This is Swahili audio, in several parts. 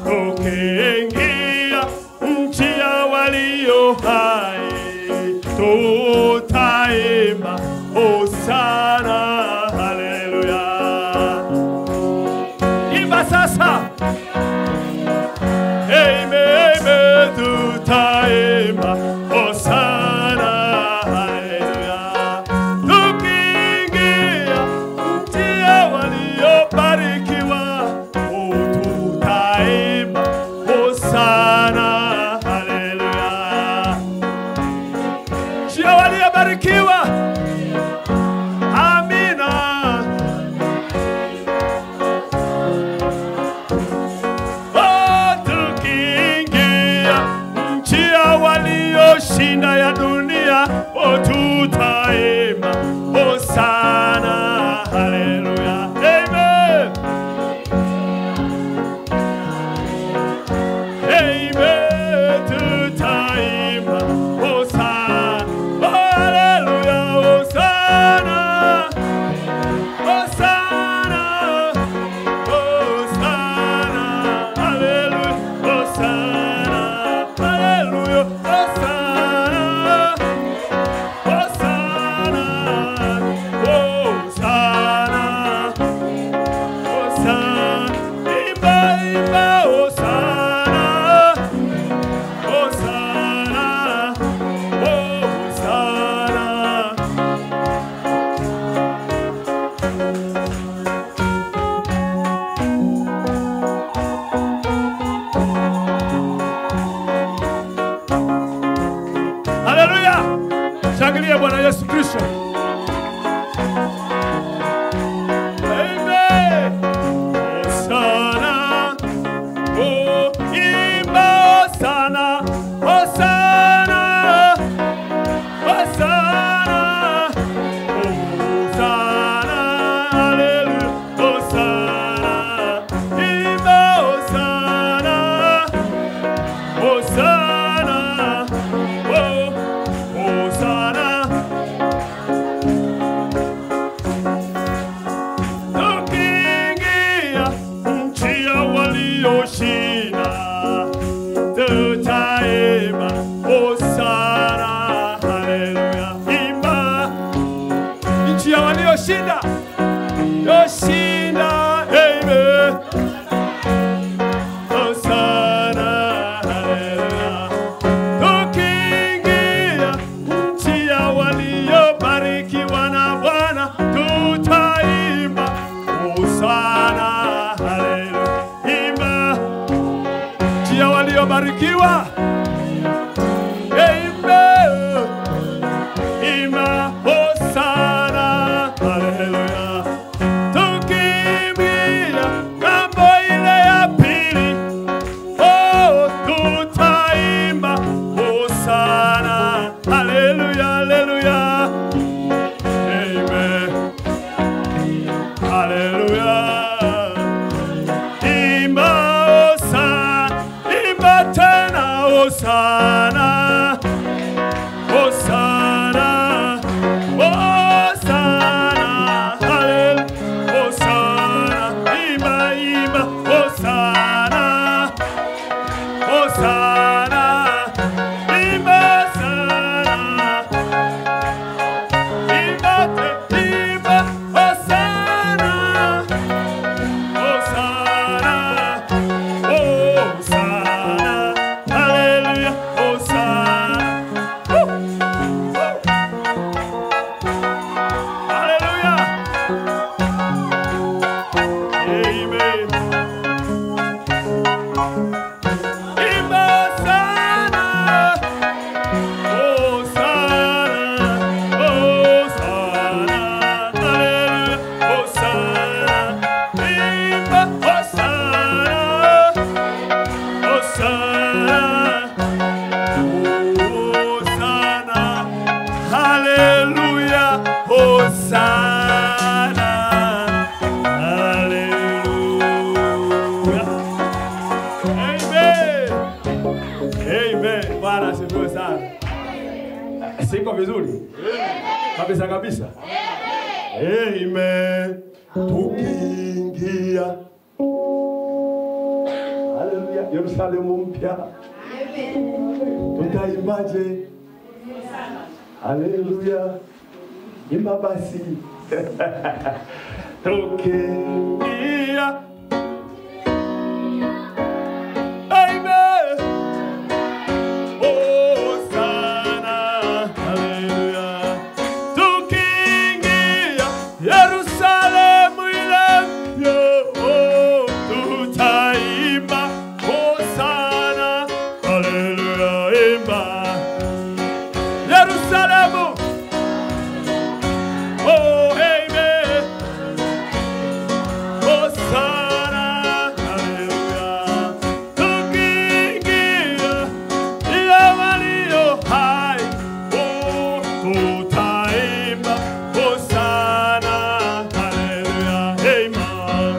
tukiingia nchi ya walio hai, tutaimba hosana, haleluya. Imba sasa. Amen, tutaimba hosana, haleluya. Tukiingia nchi ya waliobarikiwa, tutaimba hosana, haleluya. Nchi ya waliobarikiwa, amina. Shinda ya dunia, tutaimba hosana, haleluya. Amen. Amen, tutaimba hosana, haleluya, hosana, hosana, hosana, haleluya, hosana, haleluya, hosana. Haleluya! Shangilia Bwana Yesu Kristo. Amen. Hosana. Oh, imba hosana. Hosana. Hosana. Hosana. Haleluya. Hosana. Imba hosana. Hosana. Hosana. Tukiingia nchi ya walioshinda, tutaimba hosana, haleluya. Imba nchi ya walioshinda, yoshinda, amen. Hosana, haleluya. Tukiingia nchi ya waliobarikiwa na Bwana, tutaimba hosana, haleluya. Imba nchi ya waliobarikiwa, amen. Imba hosana, haleluya. Tukimbia ng'ambo ile ya pili, tutaimba hosana, haleluya, haleluya. Amen. Haleluya. Imba hosana, imba tena hosana. Hosana. Hosana. Haleluya. Hosana. Imba, imba hosana. Hosana. Imba hosana. Imba hosana. Hosana. Hosana. Haleluya. Hosana. Haleluya. Amen. Imba hosana. Hosana. Hosana. Haleluya. Hosana. Imba hosana. Hosana. Hosana. Haleluya. Hosana. Haleluya. Amen. Amen. Bwana asifiwe sana. Siko vizuri? Kabisa kabisa. Amen. Tukiingia Haleluya. Yerusalemu mpya. Tutaimbaje? Haleluya. Imba basi. Tukiingia. Amen. Hosana. Haleluya. Tukiingia Yerusalemu ile mpya. Tutaimba Hosana. Haleluya. Imba. Yerusalemu. Oh, amen. Hosana, hallelujah. Tukiingia walio hai, oh, tutaimba Hosana, hallelujah. Amen.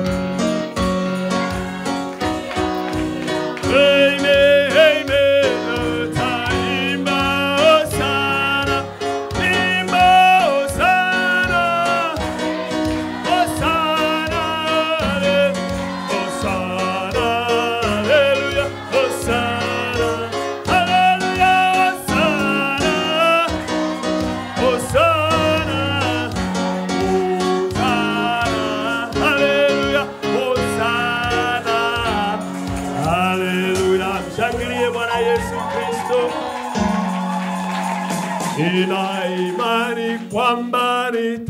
Amen, amen. Tutaimba Hosana, imba Hosana. Hosanna, Hosanna, hallelujah, Hosanna, hallelujah, Hosanna, Hosanna, Hosanna, hallelujah, Hosanna, hallelujah. Mshangilie Bwana Yesu Kristo. Nina imani kwamba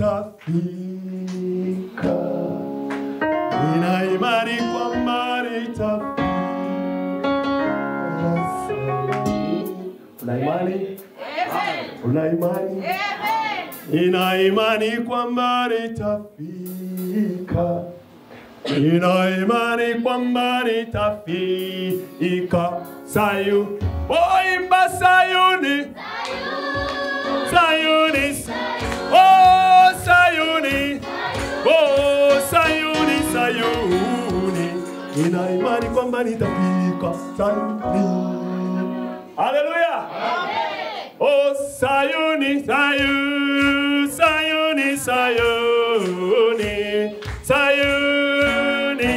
nitafika. Nina imani kwamba nitafika. Una imani? Una imani? Nina imani kwamba nitafika. Nina imani kwamba nitafika. Sayuni, oh imba Sayuni. Sayuni, oh Sayuni, oh Sayuni, Sayuni. Nina imani kwamba nitafika Sayuni. Haleluya. Oh Sayuni, Sayuni, Sayuni, Sayuni, Sayuni,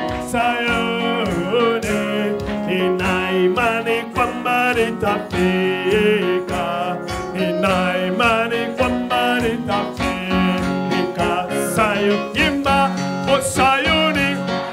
Sayuni. Nina imani kwamba nitafika. Nina imani kwamba nitafika Sayuni. Imba oh Sayuni,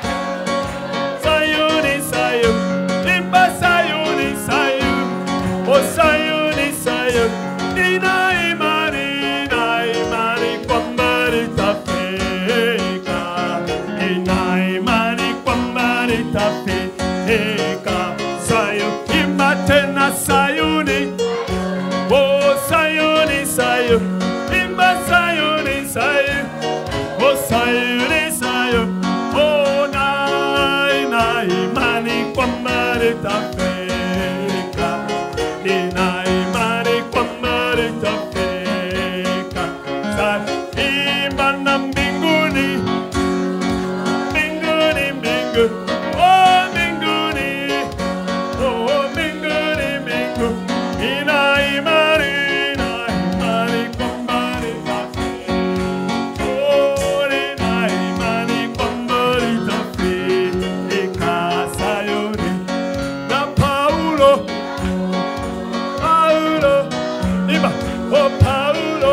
Sayuni, Sayuni. Imba Sayuni, Sayuni, oh Sayuni, Sayuni. Nina imani kwamba nitafika. Nina imani kwamba nitafika Sayuni. Imba tena Sayuni. Oh Sayuni, Sayuni, imba Sayuni, Sayuni, oh Sayuni, Sayuni, oh na imani kwamba nitafika, nina imani kwamba nitafika, imba na mbinguni, mbinguni, mbinguni, oh mbinguni, oh mbinguni, mbinguni. Nina imani kwamba nitafika. Oh, nina imani kwamba nitafika Sayuni. Na Paulo, imba, oh Paulo,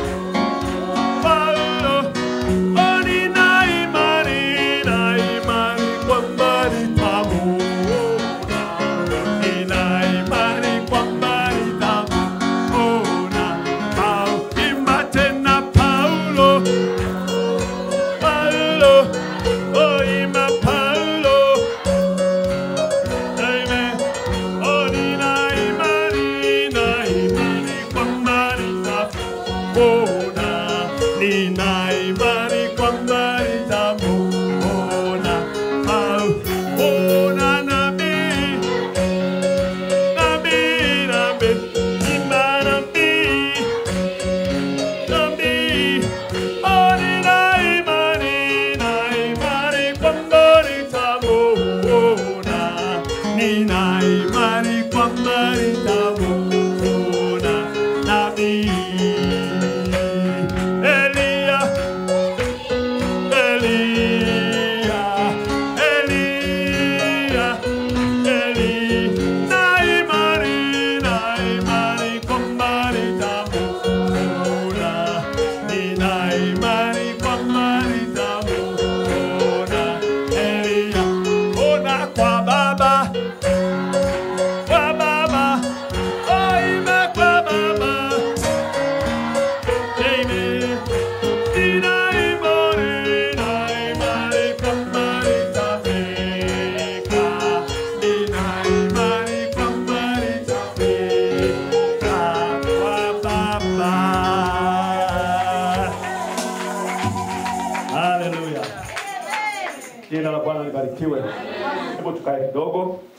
oh nina imani kwamba nitamuona. Nina imani kwamba nitamuona. Imba tena Paulo, oh imba Paulo, amen. Oh nina imani kwamba nitamuona. Nina imani kwamba nitamuona. Oh na nabii, imba nabii, oh nina imani kwamba nitamuona. Nina imani kwamba nitamuona nabii. Elia, Elia, Elia, Eli, na imani kwamba nitamuona. Nina imani kwamba nitamuona. Elia, ona kwa Baba, kwa Baba, oime kwa Baba. Amen. Nina imani kwamba nitafika. Nina imani kwamba nitafika kwa Baba. Hallelujah. Jina la Bwana libarikiwe. Hebu tukae kidogo.